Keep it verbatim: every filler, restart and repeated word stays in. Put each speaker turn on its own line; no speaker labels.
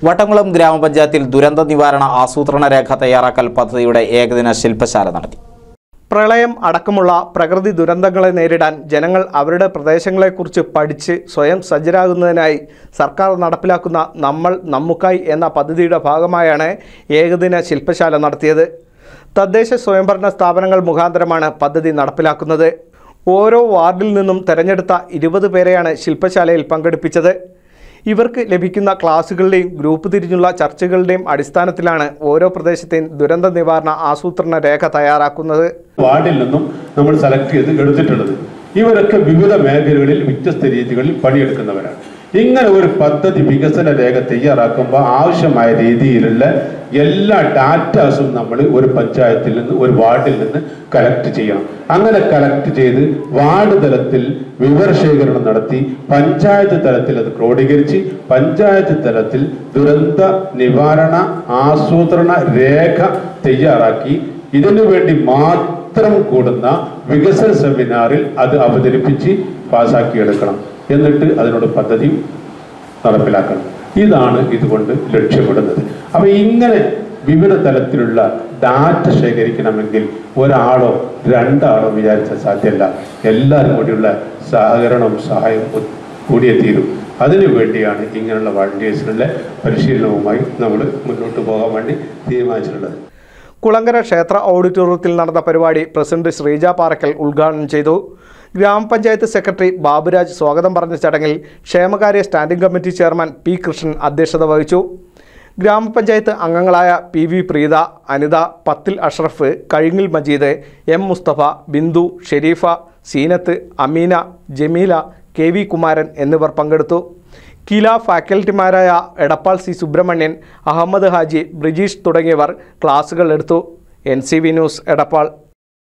വട്ടംകുളം ഗ്രാമപഞ്ചായത്തിൽ ദുരന്ത നിവാരണ ആസൂത്രണ രേഖ തയ്യാറാക്കൽ പദ്ധതിയുടെ ഏകദിന ശില്പശാല നടത്തി.
പ്രളയം അടക്കമുള്ള പ്രകൃതി ദുരന്തങ്ങളെ നേരിടാൻ ജനങ്ങൾ അവരുടെ പ്രദേശങ്ങളെക്കുറിച്ച് പഠിച്ച് സ്വയം സജ്ജരാകുന്നതിനായി സർക്കാർ നടപ്പിലാക്കുന്ന നമ്മൾ നമുക്കായി എന്ന പദ്ധതിയുടെ ഭാഗമായാണ് ഏകദിന ശില്പശാല നടത്തിയത്. തദ്ദേശ സ്വയംഭരണ സ്ഥാപനങ്ങൾ മുഖാന്തരമാണ് പദ്ധതി നടപ്പിലാക്കുന്നത്. ഓരോ വാർഡിൽ നിന്നും തെരഞ്ഞെടുത്ത ഇരുപത് പേരെയാണ് ശില്പശാലയിൽ പങ്കെടുപ്പിച്ചത്. ഇവർക്ക് ലഭിക്കുന്ന ക്ലാസുകളുടെയും ഗ്രൂപ്പ് തിരിഞ്ഞുള്ള ചർച്ചകളുടെയും അടിസ്ഥാനത്തിലാണ് ഓരോ പ്രദേശത്തെയും ദുരന്ത നിവാരണ ആസൂത്രണ രേഖ തയ്യാറാക്കുന്നത്.
വാർഡിൽ നിന്നും നമ്മൾ സെലക്ട് ചെയ്ത് എടുത്തിട്ടുള്ളത് ഇവരൊക്കെ വിവിധ മേഖലകളിൽ വ്യത്യസ്ത രീതികളിൽ പണിയെടുക്കുന്നവരാണ്. ഇങ്ങനെ ഒരു പദ്ധതി വികസന രേഖ തയ്യാറാക്കുമ്പോൾ ആവശ്യമായ രീതിയിലുള്ള എല്ലാ ഡാറ്റാസും നമ്മൾ ഒരു പഞ്ചായത്തിൽ നിന്ന് ഒരു വാർഡിൽ നിന്ന് കളക്ട് ചെയ്യണം. അങ്ങനെ കളക്ട് ചെയ്ത് വാർഡ് തലത്തിൽ വിവരശേഖരണം നടത്തി പഞ്ചായത്ത് തലത്തിൽ അത് ക്രോഡീകരിച്ച് പഞ്ചായത്ത് തലത്തിൽ ദുരന്ത നിവാരണ ആസൂത്രണ രേഖ തയ്യാറാക്കി ഇതിനു വേണ്ടി മാത്രം കൂടുന്ന വികസന സെമിനാറിൽ അത് അവതരിപ്പിച്ച് പാസാക്കിയെടുക്കണം. എന്നിട്ട് അതിനോട് പദ്ധതി നടപ്പിലാക്കണം. ഇതാണ് ഇതുകൊണ്ട് ലക്ഷ്യമിടുന്നത്. അപ്പൊ ഇങ്ങനെ വിവിധ തലത്തിലുള്ള ഡാറ്റ ശേഖരിക്കണമെങ്കിൽ ഒരാളോ രണ്ടാളോ വിചാരിച്ച സാധ്യമല്ല. എല്ലാവരും കൂടിയുള്ള സഹകരണവും സഹായവും കൂടിയേ തീരും. അതിനു വേണ്ടിയാണ് ഇങ്ങനെയുള്ള വളണ്ടിയേഴ്സിനുള്ള പരിശീലനവുമായി നമ്മൾ മുന്നോട്ട് പോകാൻ വേണ്ടി തീരുമാനിച്ചിട്ടുള്ളത്.
കുളങ്കര ക്ഷേത്ര ഓഡിറ്റോറിയത്തിൽ നടന്ന പരിപാടി പ്രസിഡന്റ് ശ്രീജ പാറക്കൽ ഉദ്ഘാടനം ചെയ്തു. ഗ്രാമപഞ്ചായത്ത് സെക്രട്ടറി ബാബുരാജ് സ്വാഗതം പറഞ്ഞ ചടങ്ങിൽ ക്ഷേമകാര്യ standing committee chairman P Krishnan അധ്യക്ഷത വഹിച്ചു. ഗ്രാമപഞ്ചായത്ത് അംഗങ്ങളായ P V Preetha, Anitha, Pathil Ashraf, Kazhingil Majeed, M Musthafa, Bindu, Sherifa, Seenath, Ameena, Jameela, K V Kumaran എന്നിവർ പങ്കെടുത്തു. കില ഫാക്കൽറ്റിമാരായ എടപ്പാൾ സി സുബ്രഹ്മണ്യൻ, അഹമ്മദ് ഹാജി, ബ്രിജീഷ് തുടങ്ങിയവർ ക്ലാസുകൾ എടുത്തു. N C V news Edappal.